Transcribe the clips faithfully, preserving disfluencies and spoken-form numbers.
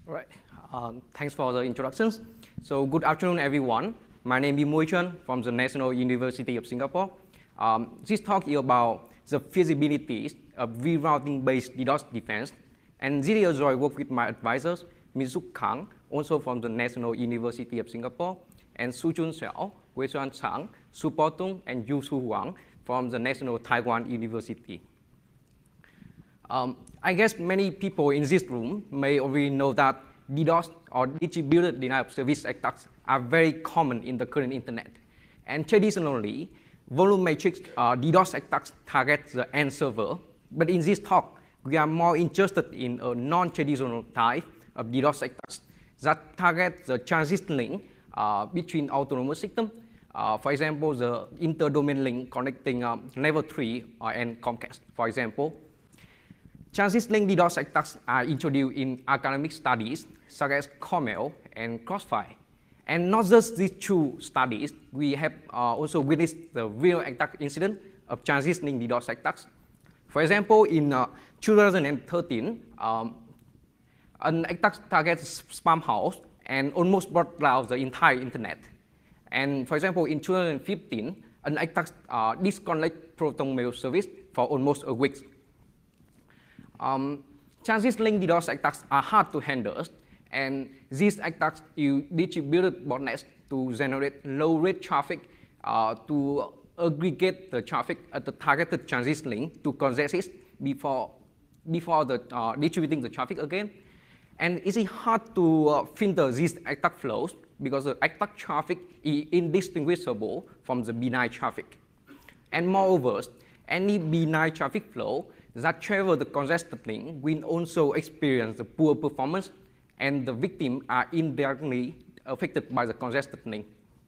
Right. Um, thanks for the introductions. So good afternoon, everyone. My name is Mui Chun from the National University of Singapore. Um, this talk is about the feasibility of rerouting-based DDoS defense. And this is I work with my advisors, Miz Suk Kang, also from the National University of Singapore, and Su Chun Xiao, Wei Xuan Chang, Su Po Tung, and Yu Su Huang from the National Taiwan University. Um, I guess many people in this room may already know that DDoS or distributed denial of service attacks are very common in the current internet. And traditionally, volumetric uh, DDoS attacks target the end server. But in this talk, we are more interested in a non-traditional type of DDoS attacks that target the transit link uh, between autonomous systems. Uh, for example, the inter-domain link connecting um, level three uh, and Comcast, for example. Transit link DDoS attacks are introduced in academic studies such as Cornell and Crossfire. And not just these two studies, we have uh, also witnessed the real attack incident of transit link DDoS attacks. For example, in uh, two thousand thirteen, um, an attack targets Spamhaus and almost brought down the entire internet. And for example, in two thousand fifteen, an attack uh, disconnected Proton Mail service for almost a week. Um, transit link DDoS attacks are hard to handle, and these attacks use distributed botnets to generate low-rate traffic uh, to aggregate the traffic at the targeted transit link to congest it before, before the, uh, distributing the traffic again. And it's hard to uh, filter these attack flows because the attack traffic is indistinguishable from the benign traffic. And moreover, any benign traffic flow that travel the congested link will also experience the poor performance, and the victims are indirectly affected by the congested link.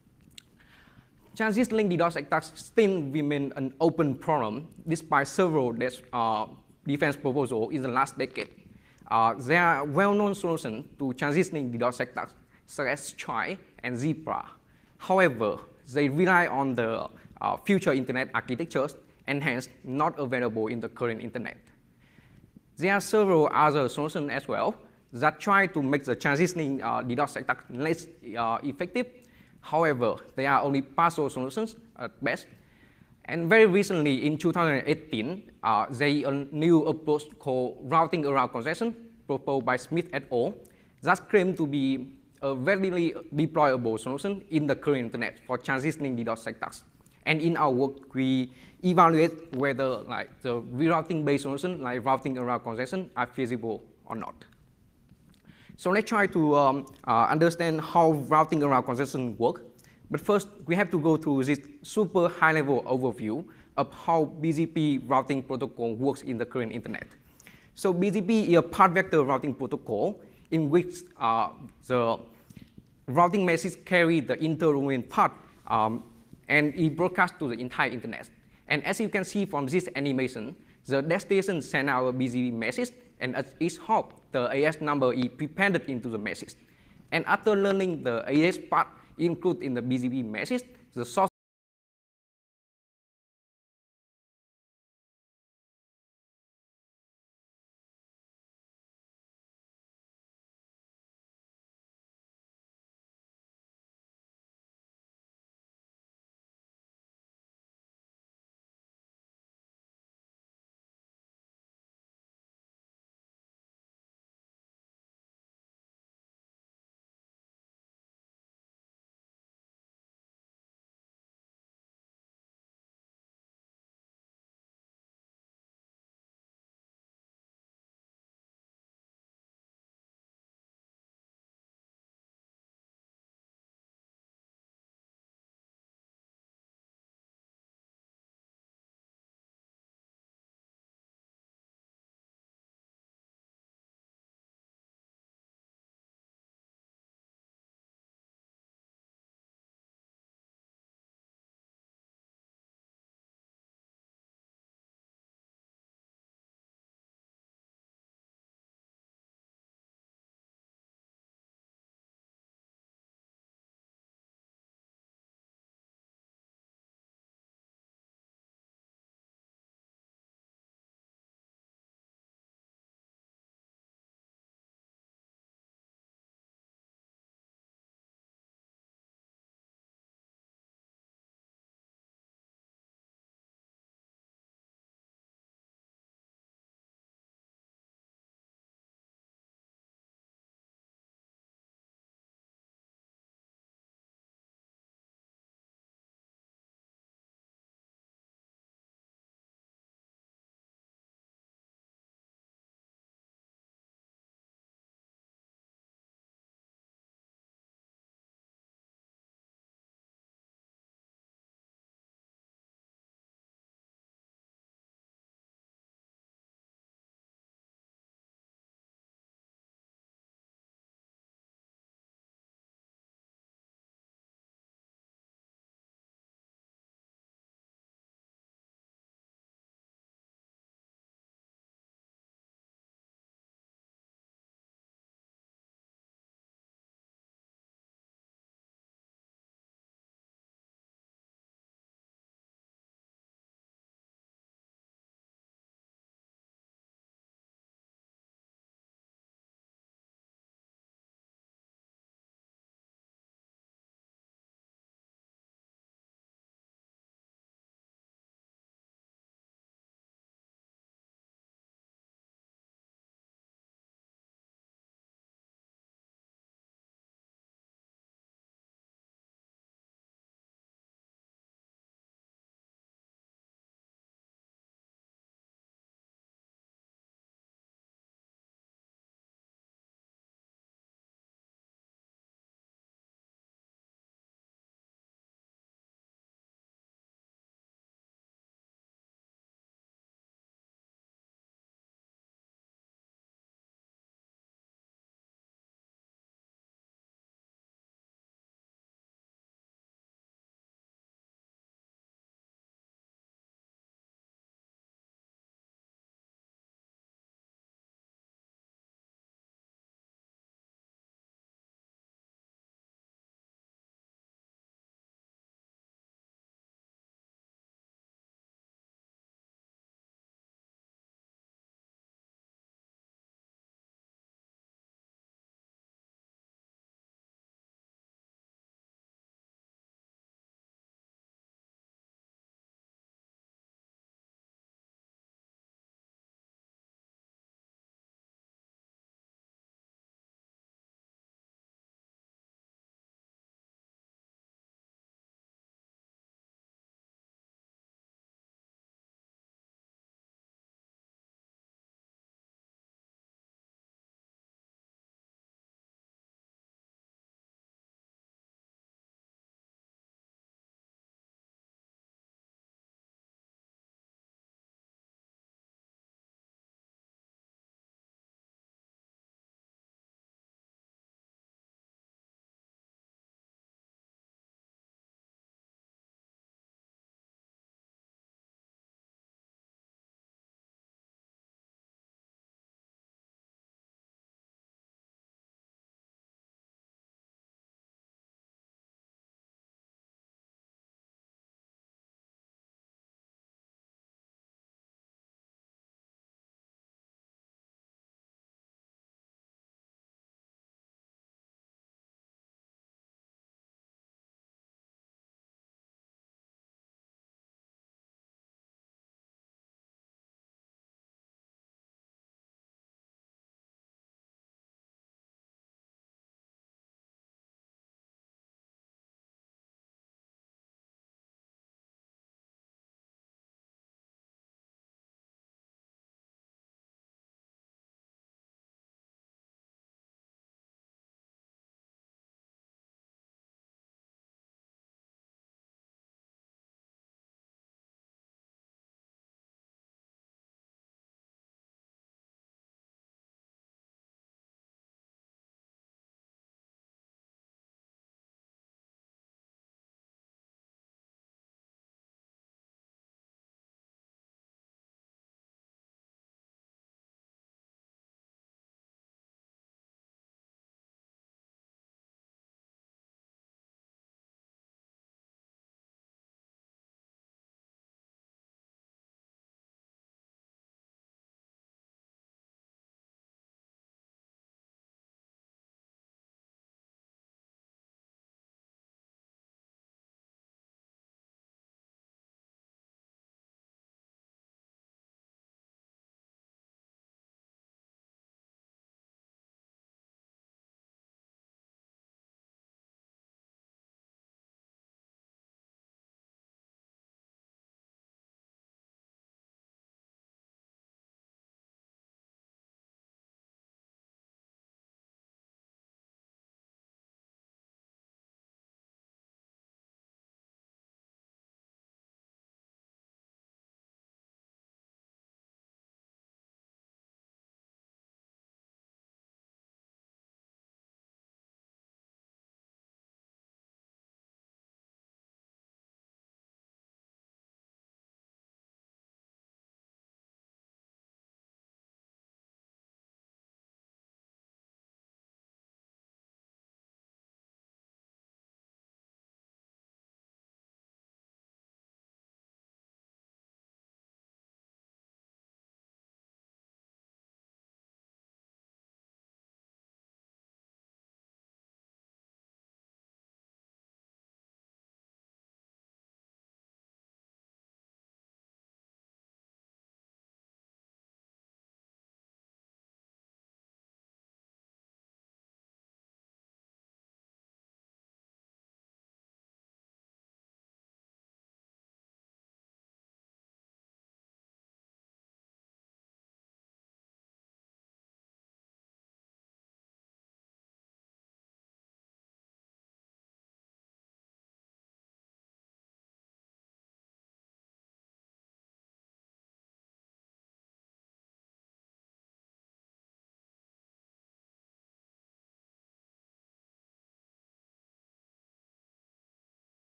Transit link DDoS attacks still remain an open problem despite several uh, defense proposals in the last decade. Uh, there are well-known solutions to transit link DDoS attacks such as Choi and Zebra. However, they rely on the uh, future internet architectures and hence not available in the current internet. There are several other solutions as well that try to make the transitioning uh, DDoS attack less uh, effective. However, they are only partial solutions at best. And very recently, in two thousand eighteen, uh, there is a new approach called routing around congestion proposed by Smith et al. That claimed to be a readily deployable solution in the current internet for transitioning DDoS attacks. And in our work, we evaluate whether like the rerouting-based solutions like routing around congestion are feasible or not. So let's try to um, uh, understand how routing around congestion works. But first, we have to go through this super high-level overview of how B G P routing protocol works in the current internet. So B G P is a path vector routing protocol in which uh, the routing message carry the inter-domain path um, and it broadcasts to the entire internet. And as you can see from this animation, the destination sends out a B G P message, and at each hop, the A S number is prepended into the message. And after learning the A S path included in the B G P message, the source